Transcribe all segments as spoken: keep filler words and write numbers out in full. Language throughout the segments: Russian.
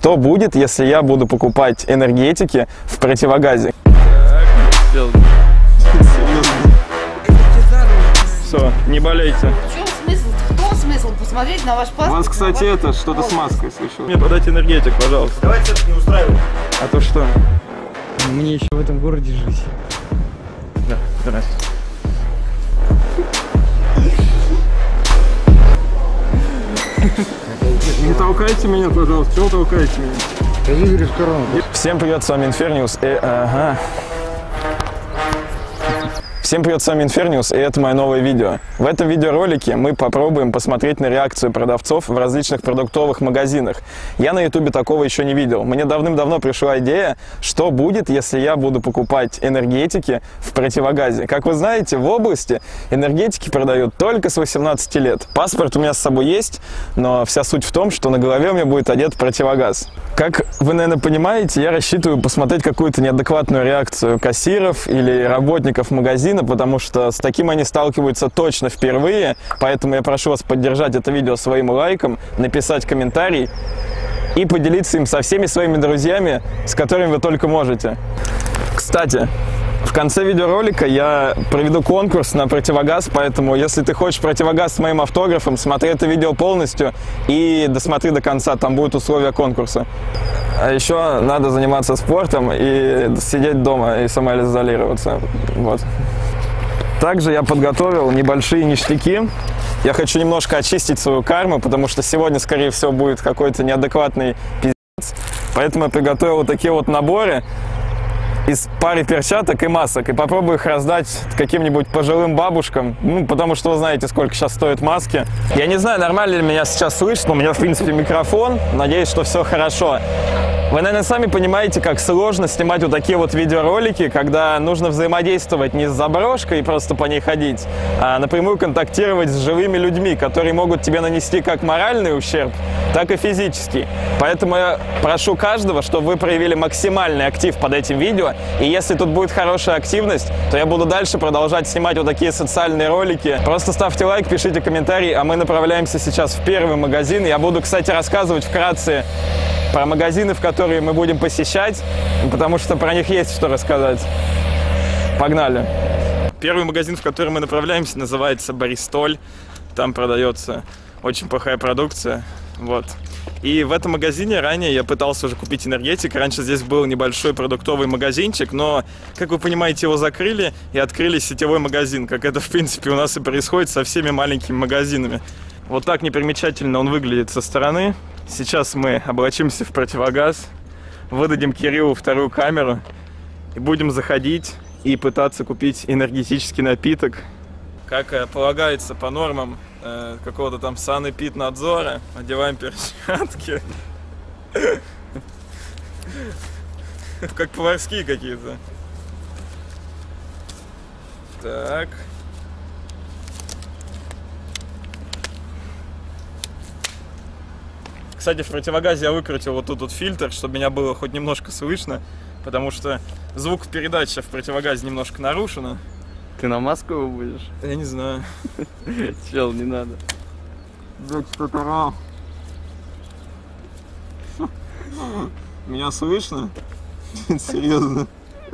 Что будет, если я буду покупать энергетики в противогазе? Все, не болейте. В чем смысл? В том смысл посмотреть на ваш паспорт? У вас, кстати, ваш... это что-то с маской случилось. Мне подать энергетик, пожалуйста. Давайте это не устраивать. А то что? Мне еще в этом городе жить. Да, здравствуйте. Не толкайте меня, пожалуйста. Чего толкаете меня? Ходи в ресторан. Всем привет, с вами Инферниус. И, ага. Всем привет, с вами Инферниус, и это мое новое видео. В этом видеоролике мы попробуем посмотреть на реакцию продавцов в различных продуктовых магазинах. Я на ютубе такого еще не видел. Мне давным-давно пришла идея, что будет, если я буду покупать энергетики в противогазе. Как вы знаете, в области энергетики продают только с восемнадцати лет. Паспорт у меня с собой есть, но вся суть в том, что на голове у меня будет одет противогаз. Как вы, наверное, понимаете, я рассчитываю посмотреть какую-то неадекватную реакцию кассиров или работников магазина, потому что с таким они сталкиваются точно впервые, поэтому я прошу вас поддержать это видео своим лайком, написать комментарий и поделиться им со всеми своими друзьями, с которыми вы только можете. Кстати, в конце видеоролика я проведу конкурс на противогаз, поэтому если ты хочешь противогаз с моим автографом, смотри это видео полностью и досмотри до конца, там будут условия конкурса. А еще надо заниматься спортом и сидеть дома и самоизолироваться. Вот. Также я подготовил небольшие ништяки. Я хочу немножко очистить свою карму, потому что сегодня, скорее всего, будет какой-то неадекватный пиздец. Поэтому я приготовил вот такие вот наборы из пары перчаток и масок. И попробую их раздать каким-нибудь пожилым бабушкам. Ну, потому что вы знаете, сколько сейчас стоят маски. Я не знаю, нормально ли меня сейчас слышно. У меня, в принципе, микрофон. Надеюсь, что все хорошо. Вы, наверное, сами понимаете, как сложно снимать вот такие вот видеоролики, когда нужно взаимодействовать не с заброшкой и просто по ней ходить, а напрямую контактировать с живыми людьми, которые могут тебе нанести как моральный ущерб, так и физический. Поэтому я прошу каждого, чтобы вы проявили максимальный актив под этим видео. И если тут будет хорошая активность, то я буду дальше продолжать снимать вот такие социальные ролики. Просто ставьте лайк, пишите комментарий, а мы направляемся сейчас в первый магазин. Я буду, кстати, рассказывать вкратце про магазины, в которые мы будем посещать, потому что про них есть что рассказать. Погнали! Первый магазин, в который мы направляемся, называется Бристоль. Там продается очень плохая продукция. Вот. И в этом магазине ранее я пытался уже купить энергетик. Раньше здесь был небольшой продуктовый магазинчик, но, как вы понимаете, его закрыли и открыли сетевой магазин, как это, в принципе, у нас и происходит со всеми маленькими магазинами. Вот так непримечательно он выглядит со стороны. Сейчас мы облачимся в противогаз, выдадим Кириллу вторую камеру и будем заходить и пытаться купить энергетический напиток. Как полагается по нормам э, какого-то там санэпиднадзора, одеваем перчатки. Как поварские какие-то. Так. Кстати, в противогазе я выкрутил вот тут вот фильтр, чтобы меня было хоть немножко слышно, потому что звукопередача в противогазе немножко нарушена. Ты на маску его будешь? Я не знаю. Чел, не надо. Да что-то. Меня слышно? Серьезно?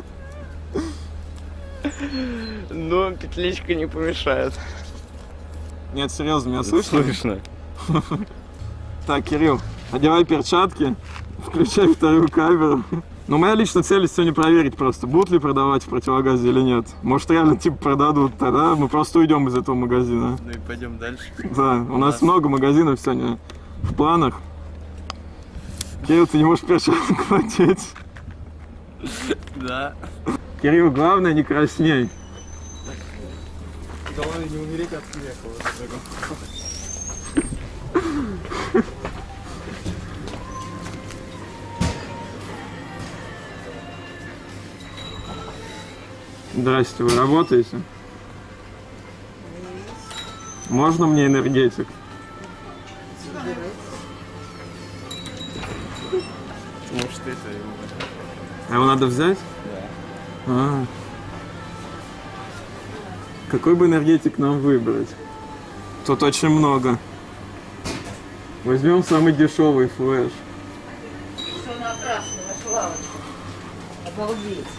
Ну, петличка не помешает. Нет, серьезно, меня слышно? Слышно. Так, Кирилл, одевай перчатки, включай вторую камеру. Но моя личная цель сегодня проверить просто, будут ли продавать в противогазе или нет. Может, реально типа продадут, тогда мы просто уйдем из этого магазина. Ну и пойдем дальше. Да, у, у нас, нас много магазинов сегодня в планах. Кирилл, ты не можешь перчаток надеть. Да. Кирилл, главное не красней. Главное не умереть от смеха. Здрасте, вы работаете? Можно мне энергетик? Может, это его. А его надо взять? Да. А. Какой бы энергетик нам выбрать? Тут очень много. Возьмем самый дешевый флеш. страшно, ваша лавочка. Обалдеть.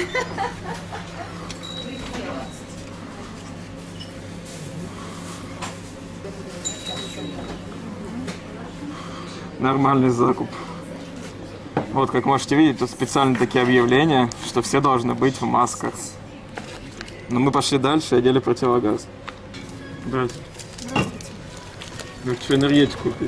Нормальный закуп. Вот, как можете видеть, тут специально такие объявления, что все должны быть в масках. Но мы пошли дальше и одели противогаз. Здравствуйте. Здравствуйте. Ну, что, энергетику купить?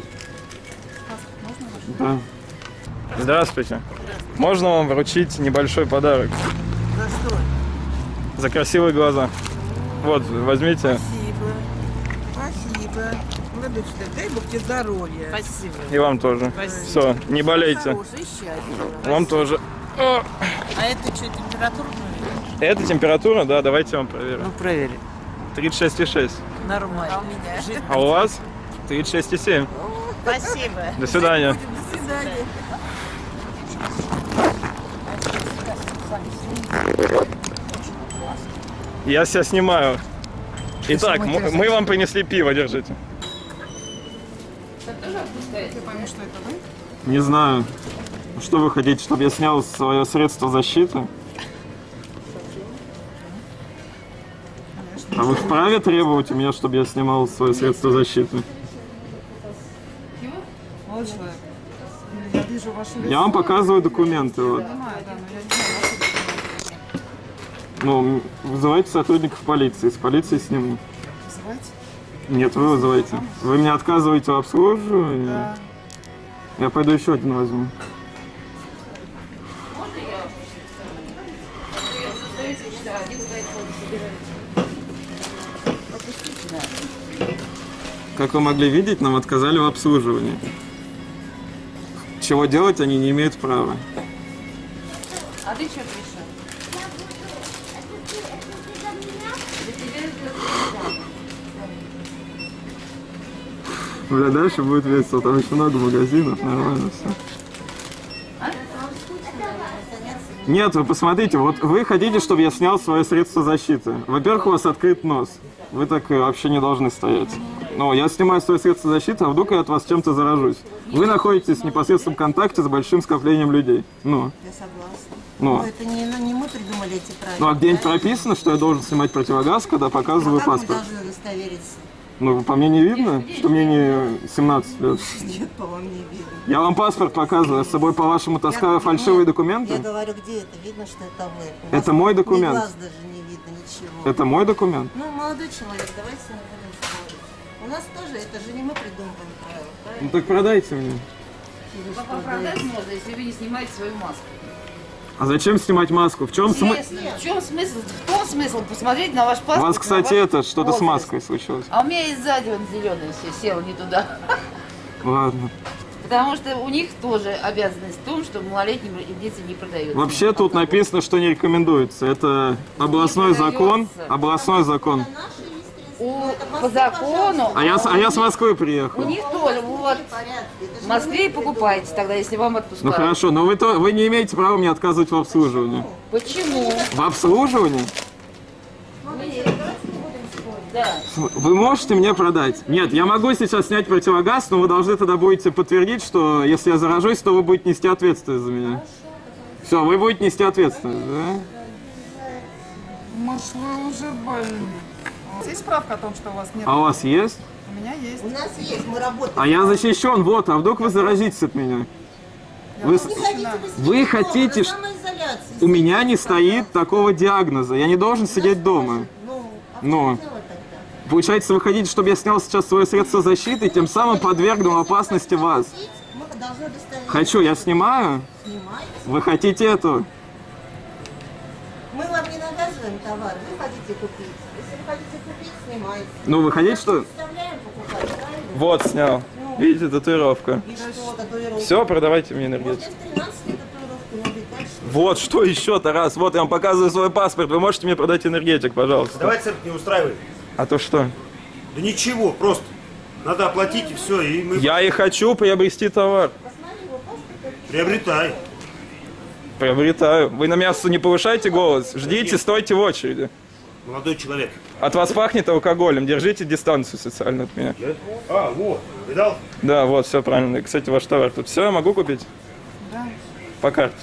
Да. Здравствуйте. Можно вам вручить небольшой подарок? За что? За красивые глаза. Вот, возьмите. Спасибо. Спасибо. Ладушка, дай Бог тебе здоровья. Спасибо. И вам тоже. Все, не болейте. Хороший, счастливый. Вам тоже. О! А это что, температурная? Это температура, да, давайте вам проверим. Ну, проверим. тридцать шесть и шесть. Нормально. А у меня? А у вас тридцать шесть и семь. Спасибо. До свидания. До свидания. Я себя снимаю. Итак, сама м- мы вам принесли пиво, держите. Не знаю. Что вы хотите, чтобы я снял свое средство защиты? А вы вправе требовать у меня, чтобы я снимал свое средство защиты? Молодой человек, я вижу ваше лицо. Я вам показываю документы. Вот. Я понимаю, да, но я не знаю ваше лицо. Ну, вызывайте сотрудников полиции, с полиции сниму. Вызывайте. Нет, вы вызываете. Вы мне отказываете в обслуживании? Да. Я пойду еще один возьму. Как вы могли видеть, нам отказали в обслуживании. Чего делать они не имеют права. А ты что пришел? Бля, дальше будет весело, там еще много магазинов, нормально все. Нет, вы посмотрите, вот вы хотите, чтобы я снял свое средство защиты. Во-первых, у вас открыт нос. Вы так вообще не должны стоять. Но я снимаю свое средство защиты, а вдруг я от вас чем-то заражусь. Вы находитесь в непосредственном контакте с большим скоплением людей. Ну, Я согласна. ну. Но это не, не мы придумали эти правила. Ну, а где-нибудь прописано, что я должен снимать противогаз, когда показываю Как мы паспорт? должны удостовериться? Ну, по мне не видно, что мне не семнадцать лет. Нет, по вам не видно. Я вам паспорт показываю, я с собой, по-вашему, таскаю Я- фальшивые нет, документы? Я говорю, где это? Видно, что это вы. У Это вас мой ни документ. глаз даже не видно, ничего. Это мой документ? Ну, молодой человек, давайте не будем спорить. У нас тоже, это же не мы придумываем правила, Ну правильно? так продайте мне. Как оправдать можно, если вы не снимаете свою маску? А зачем снимать маску? В чем смысл? Интересно, в чем смысл? В том смысл посмотреть на ваш паспорт. У вас, на кстати, ваш это что-то с возраст. маской случилось. А у меня и сзади он зеленый все, сел не туда. Ладно. Потому что у них тоже обязанность в том, что малолетним детям не продается. Вообще тут написано, что не рекомендуется. Это областной Не закон. продается. Областной закон. У, по закону, А я, с- а я с Москвы у приехал. них тоже, вот, в Москве и покупайте тогда, если вам Ну отпускают. хорошо, но вы, то, вы не имеете права мне отказывать в обслуживании. Почему? В обслуживании? Да. Вы можете мне продать? Нет, я могу сейчас снять противогаз, но вы должны тогда будете подтвердить, что если я заражусь, то вы будете нести ответственность за меня. Все, вы будете нести ответственность, да? Может, вы уже больны. Есть справка о том, что у вас нет? А у вас есть? У меня есть. У нас есть, мы работаем. А я защищен, вот, а вдруг вы заразитесь от меня? Вы, с- Не хотите Вы сидеть хотите, дома, ш- на самоизоляции у меня сидите, не стоит такого диагноза, я не должен сидеть дома. Ну, а Ну. что делать тогда? Получается, вы хотите, чтобы я снял сейчас свое средство защиты, тем самым подвергнул опасности вас. Мы должны удостовериться. Хочу, я снимаю. Снимайте. Вы хотите это? Мы вам не навязываем товар, вы хотите купить. Если вы хотите купить, снимайте. Ну, вы хотите, что... Заставляем покупать, правильно? Вот, снял. Видите, татуировка. И что, татуировка? Все, продавайте мне Можно энергетику. в тринадцать лет татуировку, может быть, дальше. Вот, что еще, Тарас? Вот, я вам показываю свой паспорт. Вы можете мне продать энергетик, пожалуйста? Давай цирк не устраивай. А то что? Да ничего, просто надо оплатить и все, и мы Я и хочу приобрести товар. приобретай. Приобретаю. Вы на меня не повышайте голос. Ждите, стойте в очереди. Молодой человек. От вас пахнет алкоголем. Держите дистанцию социально от меня. Да? А, вот, видал? Да, вот, все правильно. И, кстати, ваш товар тут. Все, я могу купить? Да. По карте.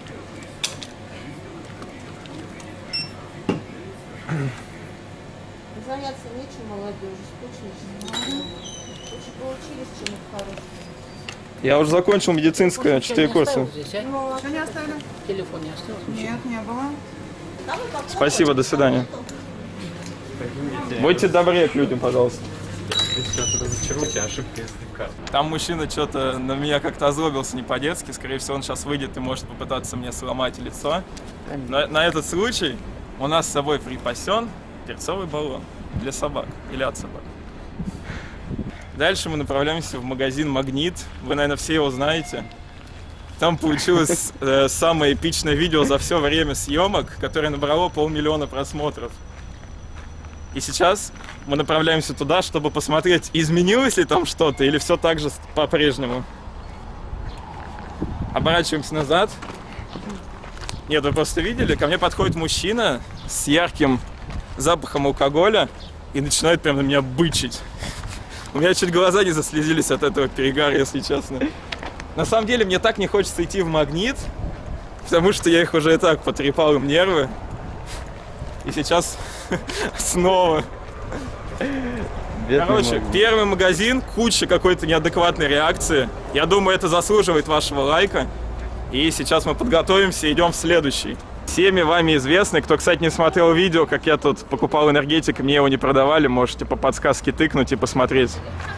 Заняться нечем, молодежи, скучно. Лучше поучились чему-то хорошему. Я уже закончил медицинское, четыре курса. Что не оставили? Телефон не остался? Нет, не было. Да вы попробуйте. Спасибо, до свидания. Будьте добрее к людям, пожалуйста. Сейчас разочаруйте, ошибка из карты. Там мужчина что-то на меня как-то озлобился не по-детски. Скорее всего, он сейчас выйдет и может попытаться мне сломать лицо. На, на этот случай у нас с собой припасен перцовый баллон для собак или от собак. Дальше мы направляемся в магазин «Магнит». Вы, наверное, все его знаете. Там получилось э, самое эпичное видео за все время съемок, которое набрало полмиллиона просмотров. И сейчас мы направляемся туда, чтобы посмотреть, изменилось ли там что-то или все так же по-прежнему. Оборачиваемся назад. Нет, вы просто видели, ко мне подходит мужчина с ярким запахом алкоголя и начинает прям на меня бычить. У меня чуть глаза не заслезились от этого перегара, если честно. На самом деле, мне так не хочется идти в «Магнит», потому что я их уже и так потрепал им нервы. И сейчас снова. Короче, магазин. Первый магазин, куча какой-то неадекватной реакции. Я думаю, это заслуживает вашего лайка. И сейчас мы подготовимся и идем в следующий. Всеми вами известный, кто, кстати, не смотрел видео, как я тут покупал энергетик, и мне его не продавали, можете по подсказке тыкнуть и посмотреть.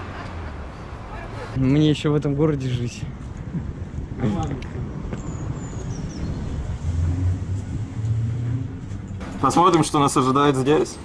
Мне еще в этом городе жить. Посмотрим, что нас ожидает здесь.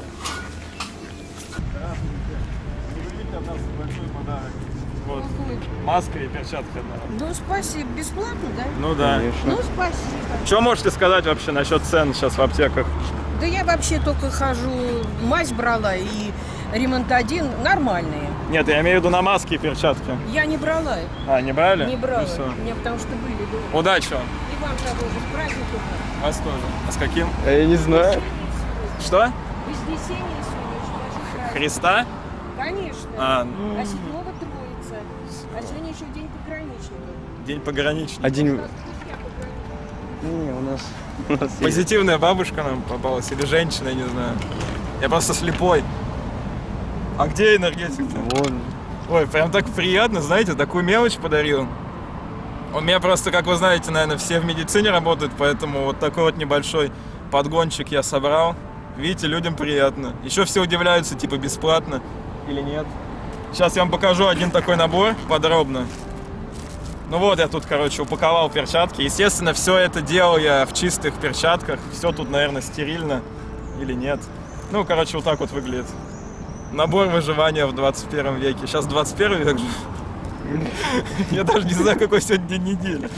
Вот. Маска и перчатка одна. Ну, спасибо. Бесплатно, да? Ну да. Конечно. Ну, спасибо. Что можете сказать вообще насчет цен сейчас в аптеках? Да я вообще только хожу, мазь брала и ремонтадин нормальные. Нет, я имею в виду на маски и перчатки. Я не брала. А, не брали? Не брала. Ну, всё. Мне потому что были дома. Удачи вам. И вам того же, с праздником. Вас тоже. А с каким? А я не знаю. Что? Вознесение сегодня очень даже праздник. Христа? Конечно. А, А седьмого Троица. А сегодня еще день пограничника. день пограничника. Один. Не, у нас. У нас есть. Позитивная бабушка нам попалась, или женщина, я не знаю. Я просто слепой. А где энергетик-то? Вон. Ой, прям так приятно, знаете, такую мелочь подарил. У меня просто, как вы знаете, наверное, все в медицине работают, поэтому вот такой вот небольшой подгончик я собрал. Видите, людям приятно. Еще все удивляются, типа, бесплатно или нет. Сейчас я вам покажу один такой набор подробно. Ну вот, я тут, короче, упаковал перчатки. Естественно, все это делал я в чистых перчатках. Все тут, наверное, стерильно или нет. Ну, короче, вот так вот выглядит. Набор выживания в двадцать первом веке. Сейчас двадцать первый век же. Я даже не знаю, какой сегодня день недели.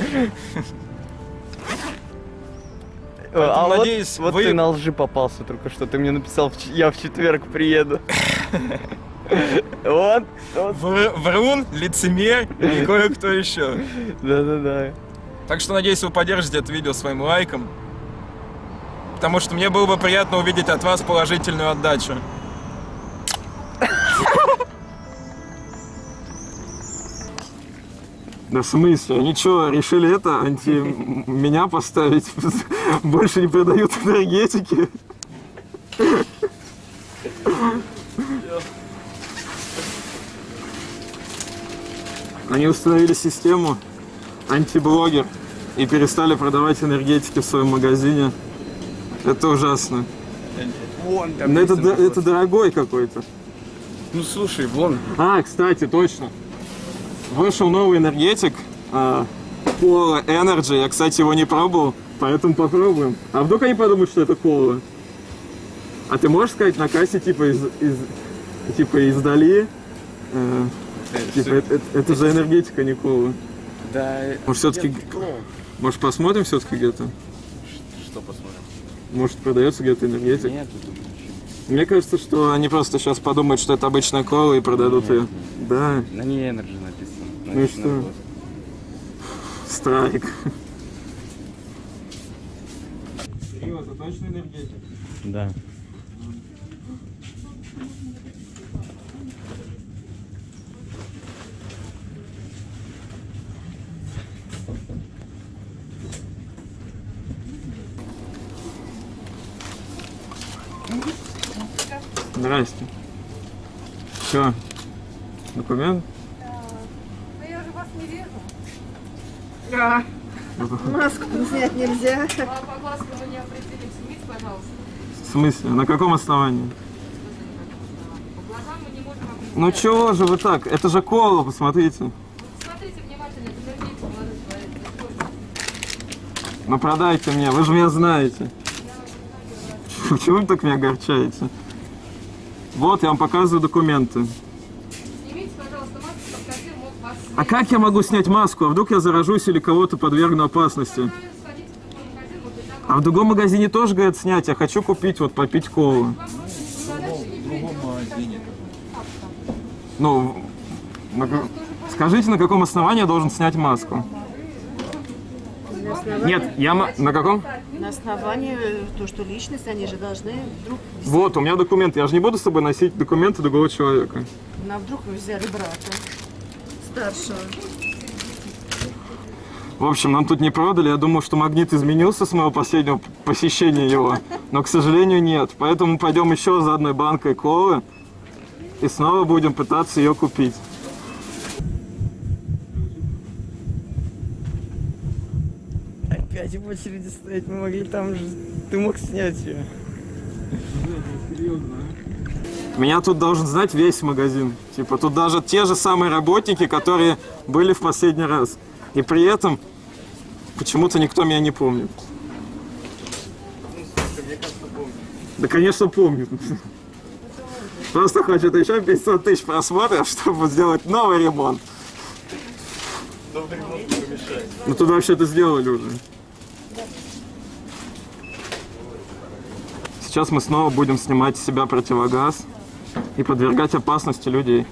А вот, надеюсь, вот вы- ты на лжи попался только что. Ты мне написал, в ч- я в четверг приеду. Вот. вот. Вр- Врун, лицемер и кое-кто еще. Да-да-да. Так что, надеюсь, вы поддержите это видео своим лайком. Потому что мне было бы приятно увидеть от вас положительную отдачу. Да в смысле? Они что, решили это, анти меня поставить? Больше не продают энергетики? Они установили систему антиблогер и перестали продавать энергетики в своем магазине. Это ужасно. Вон там. Но это, написано д- это просто. дорогой какой-то. Ну слушай, вон. А, кстати, точно. Вышел новый энергетик а, Cola Energy. Я, кстати, его не пробовал, поэтому попробуем. А вдруг они подумают, что это кола? А ты можешь сказать на кассе, типа, из, из, типа издали? э, типа, это, это- это же энергетика, не кола. Да. Может, все-таки... Может, посмотрим все-таки где-то? Что посмотрим? Может, продается где-то энергетик? Нет, тут ничего. Мне кажется, что они просто сейчас подумают, что это обычная кола и продадут ее. Да, На ней Energy написано. Ну и Значит, что? наоборот. страйк. Кирилл, это точно энергетик? Да. Здрасте. Все. Документ? Но я же вас не вижу. А, маску снять нельзя. А по глазку вы не определили. Снимите, пожалуйста. В смысле? На каком основании? По глазам мы не можем определить. Ну чего же вы так? Это же кола, посмотрите. Смотрите внимательно, подождите, молодой человек. Ну продайте мне, вы же меня знаете. Почему вы так меня огорчаете? Вот, я вам показываю документы. Снимите, пожалуйста, маску, чтобы кассир мог вас... А как я могу снять маску? А вдруг я заражусь или кого-то подвергну опасности? Сходите в другой магазин, может быть, там А в другом магазине тоже говорят снять. Я хочу купить, вот попить колу. Ну, на ка- скажите, на каком основании я должен снять маску? Нет, я ма- на каком? На основании то, что личность, они же должны вдруг... Вот, у меня документы. Я же не буду с собой носить документы другого человека. На вдруг вы взяли брата старшего. В общем, нам тут не продали. Я думал, что магнит изменился с моего последнего посещения его. Но, к сожалению, нет. Поэтому пойдем еще за одной банкой колы. И снова будем пытаться ее купить. Опять в очереди стоять, мы могли там же... Ты мог снять ее. Меня тут должен знать весь магазин. Типа, тут даже те же самые работники, которые были в последний раз. И при этом почему-то никто меня не помнит. Да, конечно, помнит. Просто хочет еще пятьсот тысяч просмотров, чтобы сделать новый ремонт. Новый ремонт не помешает. Ну, тут вообще-то сделали уже. Сейчас мы снова будем снимать с себя противогаз и подвергать опасности людей.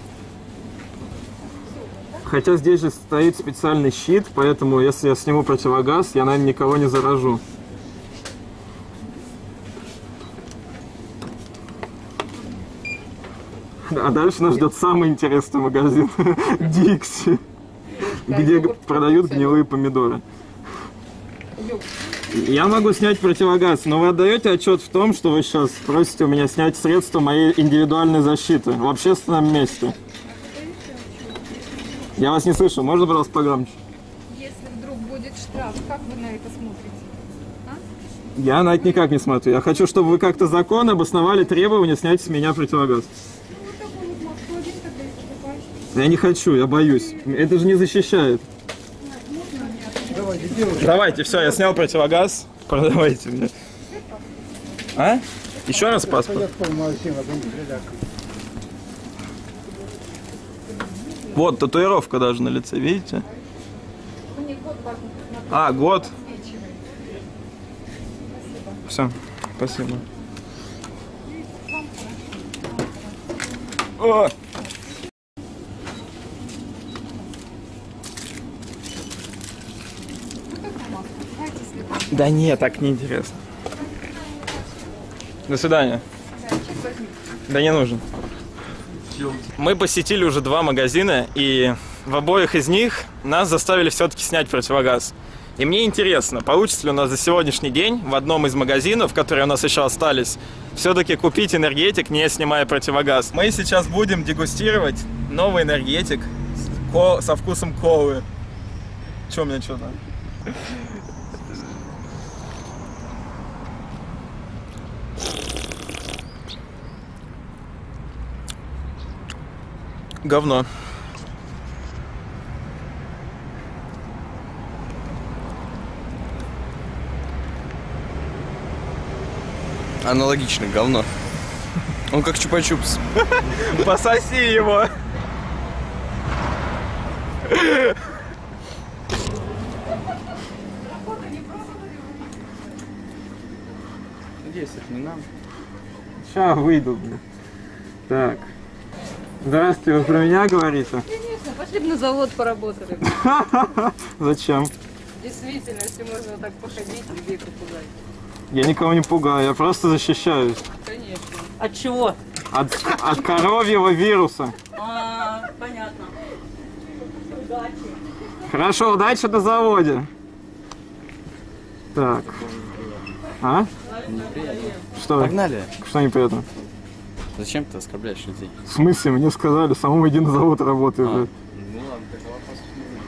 Хотя здесь же стоит специальный щит, поэтому если я сниму противогаз, я, наверное, никого не заражу. А дальше нас ждет самый интересный магазин – Дикси, где продают гнилые помидоры. Я могу снять противогаз, но вы отдаете отчет в том, что вы сейчас просите у меня снять средства моей индивидуальной защиты в общественном месте. Я вас не слышу, можно, пожалуйста, погромче? Если вдруг будет штраф, как вы на это смотрите? Я на это никак не смотрю. Я хочу, чтобы вы как-то закон обосновали требования снять с меня противогаз. Я не хочу, я боюсь. Это же не защищает. Давайте, все, я снял противогаз. Продавайте мне. А? Еще раз паспорт? Вот, татуировка даже на лице, видите? А, год. Все, спасибо. О! Да нет, так неинтересно. До свидания. Да не нужен. Мы посетили уже два магазина, и в обоих из них нас заставили все-таки снять противогаз. И мне интересно, получится ли у нас за сегодняшний день в одном из магазинов, которые у нас еще остались, все-таки купить энергетик, не снимая противогаз. Мы сейчас будем дегустировать новый энергетик со вкусом колы. Че у меня что-то? Говно. Аналогично, говно. Он как чупа-чупс. Пососи его. Надеюсь, это не нам. Сейчас выйду, блин. Так. Здравствуйте, вы про меня говорите? Конечно, пошли бы на завод поработали. Зачем? Действительно, если можно вот так походить, людей попугать. Я никого не пугаю, я просто защищаюсь. Конечно. От чего? От, от коровьего вируса. А, понятно. Хорошо, удачи на заводе. Так. А? Неприятно. Что? Погнали. Что неприятно? Зачем ты оскорбляешь людей? В смысле? Мне сказали, самому единый завод работает. А. блядь. Ну ладно, тогда вопрос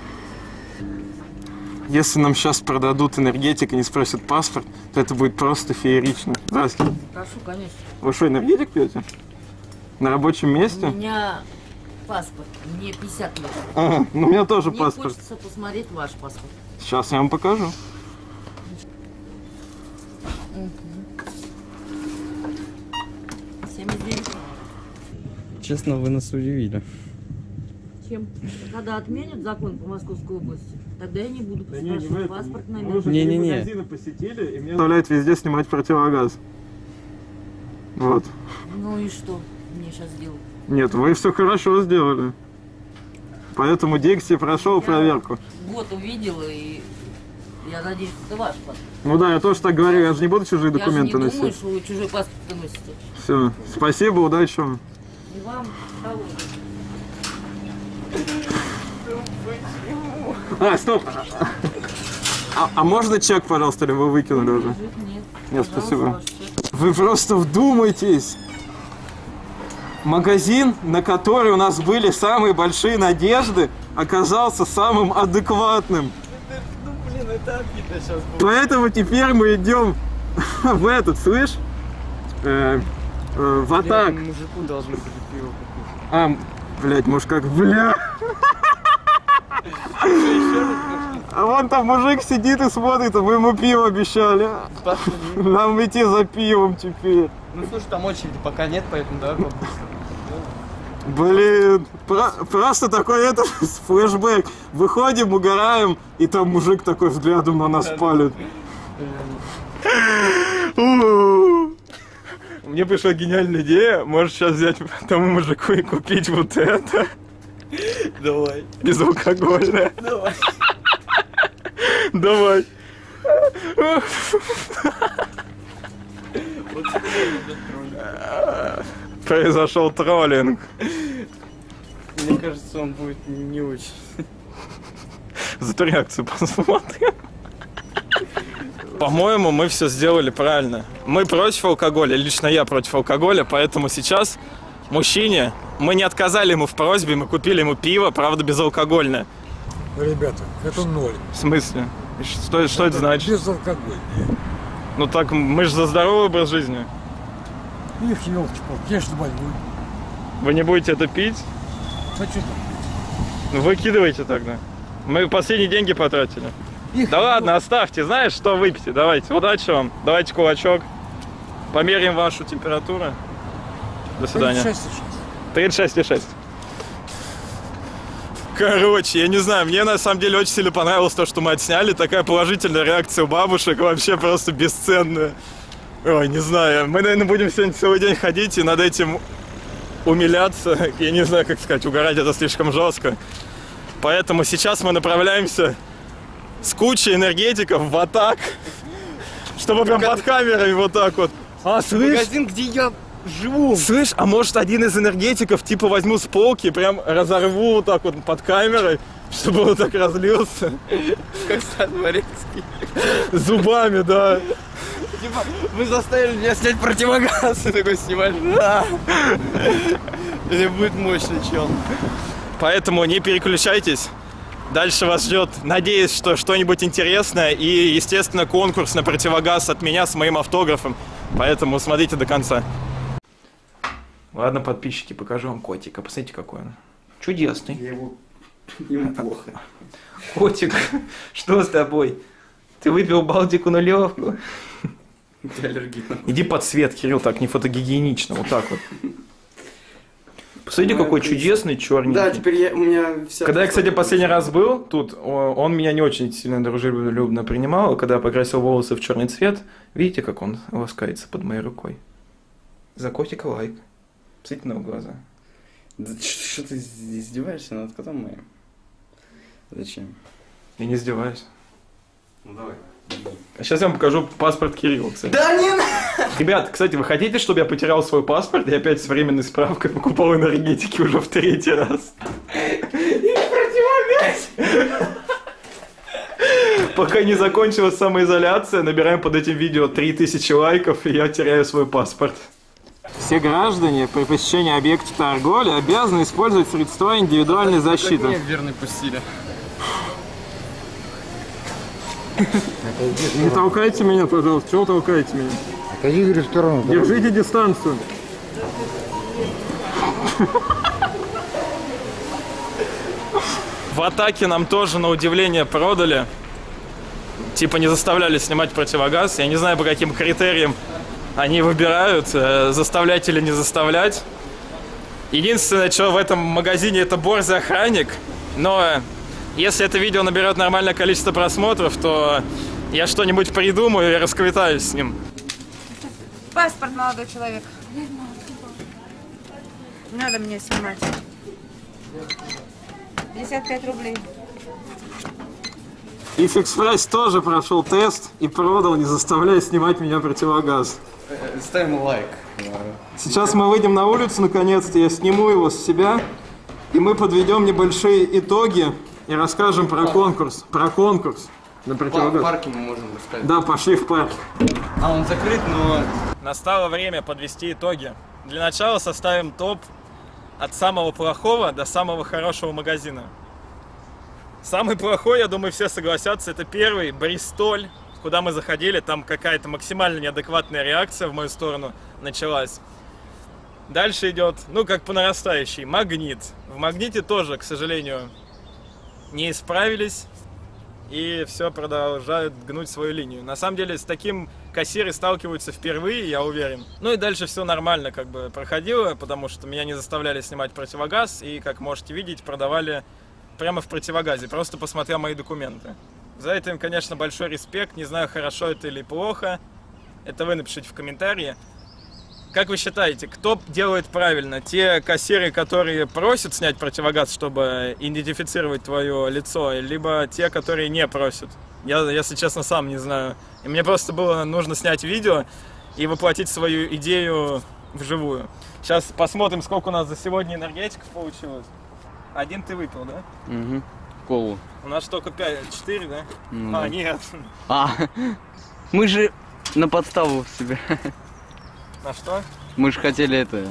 не Если нам сейчас продадут энергетик и не спросят паспорт, то это будет просто феерично. Здравствуйте. Прошу, конечно. Вы что, энергетик пьете? На рабочем У месте? меня паспорт, мне пятьдесят лет. Ага, ну у меня тоже Мне паспорт. хочется посмотреть ваш паспорт. Сейчас я вам покажу. семьдесят девять. Честно, вы нас удивили. Чем? Когда отменят закон по Московской области, тогда я не буду спрашивать паспорт на место. Не-не-не. магазины посетили, и мне заставляют везде снимать противогаз. Вот. Ну и что мне сейчас делать? Нет, вы все хорошо сделали. Поэтому Дикси прошел Я проверку. год увидела, и я надеюсь, это ваш паспорт. Ну да, я тоже так говорю, я же не буду чужие документы я же не носить. думаю, что вы чужой паспорт носите. Все, спасибо, удачи вам. И вам того. А, стоп! А, а можно чек, пожалуйста, или вы выкинули уже? Нет. Нет, Пожалуйста, спасибо. ваш чек. Вы просто вдумайтесь! Магазин, на который у нас были самые большие надежды, оказался самым адекватным. Ну блин, это обидно сейчас будет. Поэтому теперь мы идем в этот, слышь? Э, э, в атак. Мужику должны были пиво купить. А, блять, может как, бля. А вон там мужик сидит и смотрит, а мы ему пиво обещали. Нам идти за пивом теперь. Ну слушай, там очереди пока нет, поэтому давай побыстрее. Блин, про- просто такой это флешбэк. Выходим, угораем, и там мужик такой взглядом на нас палит. Мне пришла гениальная идея. Можешь сейчас взять тому мужику и купить вот это. Давай. Безалкогольное. Давай. Давай. Произошел троллинг. Мне кажется, он будет не очень. Зато реакцию посмотрим. По-моему, мы все сделали правильно. Мы против алкоголя, лично я против алкоголя, поэтому сейчас мужчине, мы не отказали ему в просьбе, мы купили ему пиво, правда, безалкогольное. Ребята, это ноль. В смысле? И Что, что это значит? Безалкогольное. Ну так, мы же за здоровый образ жизни. Их елки-палки, я ж больной. Вы не будете это пить? А что там? Ну выкидывайте тогда. Мы последние деньги потратили. Их Да ладно, оставьте, знаешь, что выпьете. Давайте, удачи вам. Давайте кулачок. Померяем вашу температуру. До свидания. тридцать шесть сейчас. тридцать шесть и шесть. Короче, я не знаю, мне на самом деле очень сильно понравилось то, что мы отсняли. Такая положительная реакция у бабушек, вообще просто бесценная. Ой, не знаю, мы, наверное, будем сегодня целый день ходить и над этим умиляться. Я не знаю, как сказать, угорать это слишком жестко. Поэтому сейчас мы направляемся с кучей энергетиков в атак, чтобы прям под камерой вот так вот. А, слышь? Магазин, где я живу. Слышь, а может один из энергетиков типа возьму с полки и прям разорву вот так вот под камерой, чтобы он так разлился. Как Стас Дворецкий. Зубами, да. Типа, вы заставили меня снять противогаз. Ты такой снимаешь. Да. Это будет мощный чел. Поэтому не переключайтесь. Дальше вас ждет, надеюсь, что что-нибудь интересное и, естественно, конкурс на противогаз от меня с моим автографом. Поэтому смотрите до конца. Ладно, подписчики, покажу вам котика. Посмотрите, какой он. Чудесный. Я его... Ему плохо. Котик, что с тобой? Ты выпил Балтику нулевку? Ты аллергия. Иди под свет, Кирилл, так не фотогигиенично, вот так вот. Посмотрите, какой чудесный черненький. Да, теперь я, у меня вся... Когда я, кстати, последний раз был тут, он меня не очень сильно дружелюбно принимал. Когда я покрасил волосы в черный цвет, видите, как он ласкается под моей рукой. За котика лайк. Посмотрите на его глаза. Да что ты издеваешься над котом моим? Зачем? Я не издеваюсь. Ну давай. А сейчас я вам покажу паспорт Кирилла, кстати. Да не! Ребят, кстати, вы хотите, чтобы я потерял свой паспорт и опять с временной справкой покупал энергетики уже в третий раз? Пока не закончилась самоизоляция, набираем под этим видео три тысячи лайков, и я теряю свой паспорт. Все граждане при посещении объекта торговли обязаны использовать средства индивидуальной защиты. Меня верно пустили. Не толкайте меня, пожалуйста. Чего вы толкаете меня? Отойди в сторону. Держите дистанцию. В атаке нам тоже, на удивление, продали. Типа не заставляли снимать противогаз. Я не знаю, по каким критериям они выбирают, заставлять или не заставлять. Единственное, что в этом магазине, это борзый охранник. Но если это видео наберет нормальное количество просмотров, то я что-нибудь придумаю и расквитаюсь с ним. Паспорт, молодой человек. Надо мне снимать. пятьдесят пять рублей. И фикс-прайс тоже прошел тест и продал, не заставляя снимать меня противогаз. Ставим лайк. Сейчас мы выйдем на улицу, наконец-то я сниму его с себя, и мы подведем небольшие итоги и расскажем про конкурс. Про конкурс на противогаз. В парке мы можем рассказать. Да, пошли в парк. А он закрыт, но... Настало время подвести итоги. Для начала составим топ от самого плохого до самого хорошего магазина. Самый плохой, я думаю, все согласятся, это первый, Бристоль, куда мы заходили, там какая-то максимально неадекватная реакция в мою сторону началась. Дальше идет, ну, как по нарастающей, Магнит. В Магните тоже, к сожалению, не исправились и все продолжают гнуть свою линию. На самом деле, с таким кассиры сталкиваются впервые, я уверен. Ну и дальше все нормально как бы проходило, потому что меня не заставляли снимать противогаз, и, как можете видеть, продавали прямо в противогазе, просто посмотрел мои документы. За это им, конечно, большой респект. Не знаю, хорошо это или плохо. Это вы напишите в комментарии. Как вы считаете, кто делает правильно? Те кассиры, которые просят снять противогаз, чтобы идентифицировать твое лицо, либо те, которые не просят? Я, если честно, сам не знаю. И мне просто было нужно снять видео и воплотить свою идею вживую. Сейчас посмотрим, сколько у нас за сегодня энергетиков получилось. Один ты выпил, да? Угу. Колу. У нас только пять, четыре, да? Ну, а, да. нет. А, мы же на подставу себе. На что? Мы же хотели это...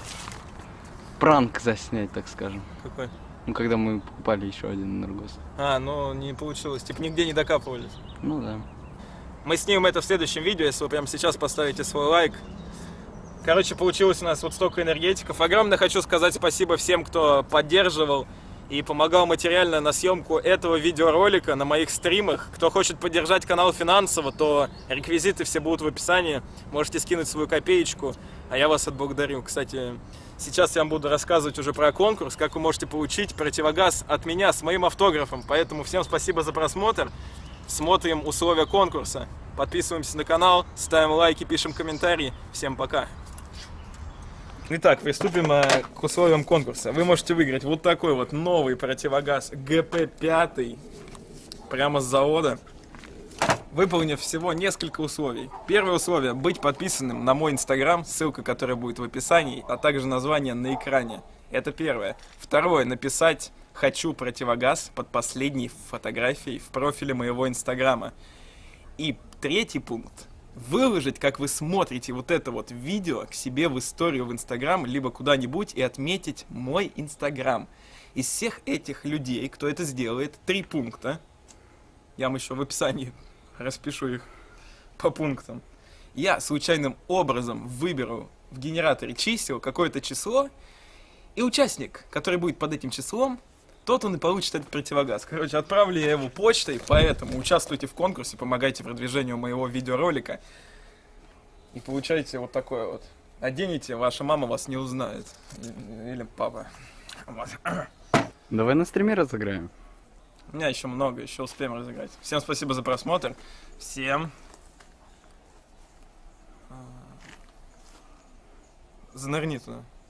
Пранк заснять, так скажем. Какой? Ну, когда мы покупали еще один энергос. А, ну не получилось. Типа нигде не докапывались. Ну да. Мы снимем это в следующем видео, если вы прямо сейчас поставите свой лайк. Короче, получилось у нас вот столько энергетиков. Огромное хочу сказать спасибо всем, кто поддерживал и помогал материально на съемку этого видеоролика на моих стримах. Кто хочет поддержать канал финансово, то реквизиты все будут в описании. Можете скинуть свою копеечку, а я вас отблагодарю. Кстати, сейчас я вам буду рассказывать уже про конкурс, как вы можете получить противогаз от меня с моим автографом. Поэтому всем спасибо за просмотр. Смотрим условия конкурса. Подписываемся на канал, ставим лайки, пишем комментарии. Всем пока. Итак, приступим к условиям конкурса. Вы можете выиграть вот такой вот новый противогаз джи пи пять прямо с завода, выполнив всего несколько условий. Первое условие — быть подписанным на мой инстаграм, ссылка которая будет в описании, а также название на экране. Это первое. Второе — написать «хочу противогаз» под последней фотографией в профиле моего инстаграма. И третий пункт — выложить, как вы смотрите вот это вот видео к себе в историю в Инстаграм, либо куда-нибудь, и отметить мой Инстаграм. Из всех этих людей, кто это сделает, три пункта, я вам еще в описании распишу их по пунктам, я случайным образом выберу в генераторе чисел какое-то число, и участник, который будет под этим числом, тот он и получит этот противогаз. Короче, отправлю я его почтой, поэтому участвуйте в конкурсе, помогайте продвижению моего видеоролика. И получайте вот такое вот. Оденете, ваша мама вас не узнает. Или папа. Вот. Давай на стриме разыграем. У меня еще много, еще успеем разыграть. Всем спасибо за просмотр. Всем... Занырни туда.